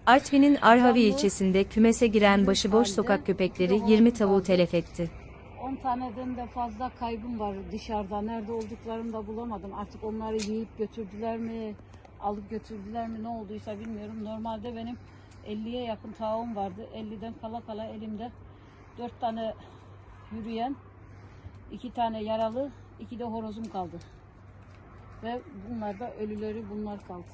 Artvin'in Arhavi ilçesinde kümese giren başıboş sokak köpekleri 20 tavuğu telef etti. 10 taneden de fazla kaybım var dışarıda. Nerede olduklarını da bulamadım. Artık onları yiyip götürdüler mi, alıp götürdüler mi, ne olduysa bilmiyorum. Normalde benim 50'ye yakın tavuğum vardı. 50'den kala kala elimde 4 tane yürüyen, 2 tane yaralı, 2 de horozum kaldı. Ve bunlar da ölüleri bunlar kaldı.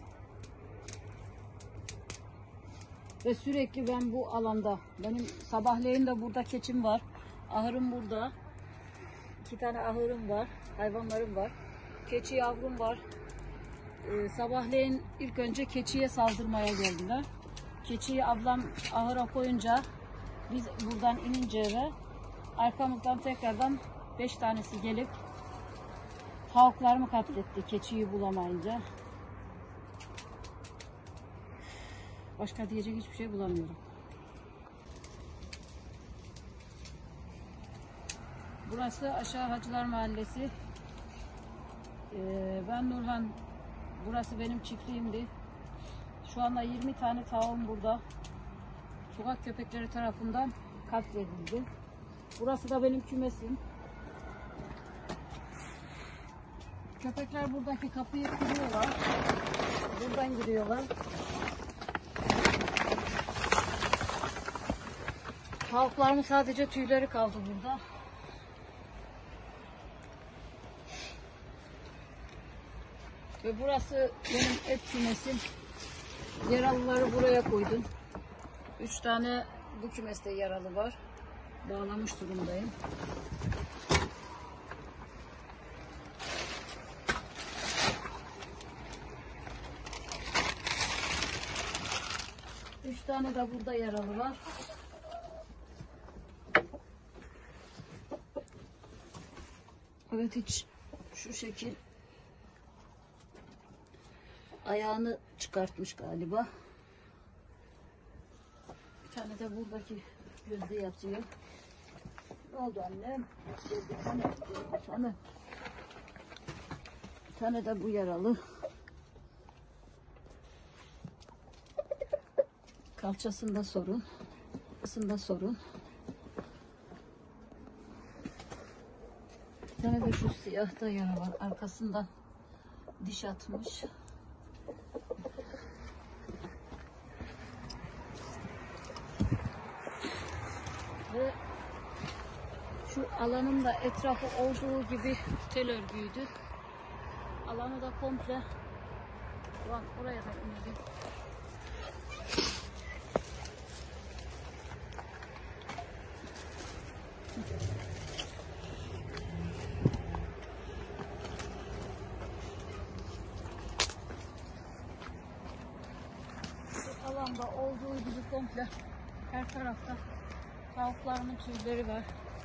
Ve sürekli ben bu alanda, benim sabahleyin de burada keçim var. Ahırım burada. 2 tane ahırım var. Hayvanlarım var. Keçi yavrum var. Sabahleyin ilk önce keçiye saldırmaya geldiler. Keçiyi ablam ahıra koyunca biz buradan inince eve arkamızdan tekrardan 5 tanesi gelip tavuklarımı katletti keçiyi bulamayınca. Başka diyecek hiçbir şey bulamıyorum. Burası Aşağı Hacılar Mahallesi. Ben Nurhan. Burası benim çiftliğimdi. Şu anda 20 tane tavuğum burada. Sokak köpekleri tarafından katledildi. Burası da benim kümesim. Köpekler buradaki kapıyı kırıyorlar. Buradan giriyorlar. Tavuklarımın sadece tüyleri kaldı burada. Ve burası benim et kümesim. Yaralıları buraya koydum. 3 tane bu kümeste yaralı var. Bağlamış durumdayım. Üç tane de burada yaralı var. Evet, hiç şu şekil ayağını çıkartmış galiba. Bir tane de buradaki gözde yatıyor. Ne oldu annem? Bir tane de bu yaralı. Kalçasında sorun. Kalçasında sorun. Bir tane de şu siyahta yara var. Arkasından diş atmış. Ve şu alanın da etrafı olduğu gibi tel örgüydü. Alanı da komple. Bak oraya da inelim. Şu alanda olduğu gibi komple her tarafta tavuklarımın tüyleri var.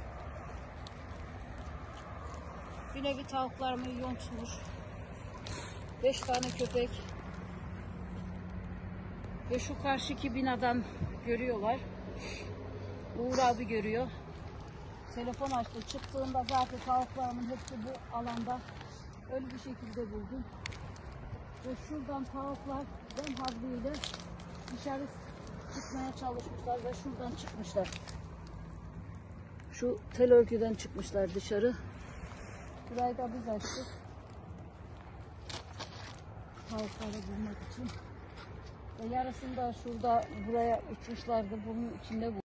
Bir nevi tavuklarımı yontmuş. 5 tane köpek. Ve şu karşıki binadan görüyorlar. Uğur abi görüyor. Telefon açtı. Çıktığında zaten tavuklarımın hepsi bu alanda ölü bir şekilde buldum. Ve şuradan tavuklar ben havliyle dışarı çıkmaya çalışmışlar ve şuradan çıkmışlar. Şu tel örgüden çıkmışlar dışarı. Burayı da biz açtık. Tavukları bulmak için. Ve yarısını da şurada buraya uçmuşlardı. Bunun içinde bu.